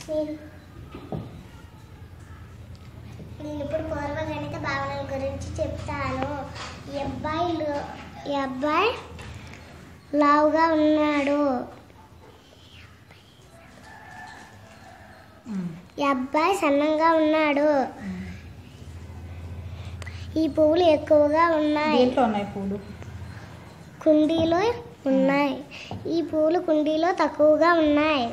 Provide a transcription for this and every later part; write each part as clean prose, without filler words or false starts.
నేను ఇప్పుడు పూర్వగణిత భావనల గురించి చెప్తాను. ఈ అబ్బాయి లావుగా ఉన్నాడు. ఈ అబ్బాయి సన్నంగా ఉన్నాడు. ఈ పువ్వులు ఎక్కువగా ఉన్నాయి. కుండీలో ఉన్నాయి. ఈ పూలు కుండీలో తక్కువగా ఉన్నాయి.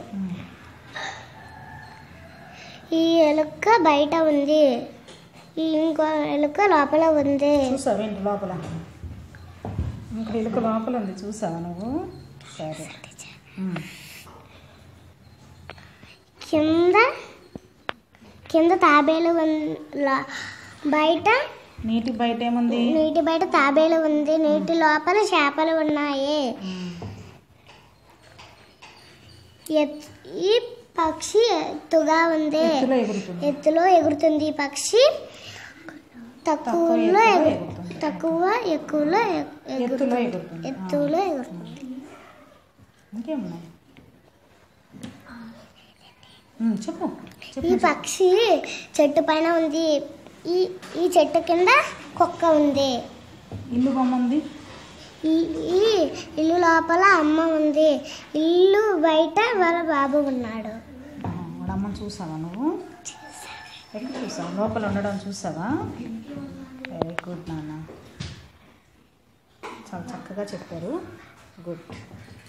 ఈ ఎలుక బయట ఉంది. ఇంకో ఎలుక లోపల ఉంది. చూసావేంటి లోపల? ఇంకా ఎలుక లోపల ఉంది, చూసావా నువ్వు? సరే. కింద తాబేలు బయట నీటి బయట ఏముంది? నీటి బయట తాబేలు ఉంది. నీటి లోపల చేపలు ఉన్నాయి. ఈ పక్షి ఎత్తుగా ఉంది. ఎత్తులో ఎగురుతుంది. ఈ పక్షి ఎత్తులో ఎగురుతుంది. ఇంకేమున్నాయి? చెప్పు. ఈ పక్షి చెట్టు పైన ఉంది. ఈ చెట్టు కింద కుక్క ఉంది. ఇల్లు బొమ్మ ఉంది. ఈ ఇల్లు లోపల అమ్మ ఉంది. ఇల్లు బయట వాళ్ళ బాబు ఉన్నాడు. వాడు అమ్మని చూసావా నువ్వు? ఎక్కడ చూసావా? లోపల ఉండడం చూసావా? వెరీ గుడ్ నాన్న, చాలా చక్కగా చెప్పారు. గుడ్.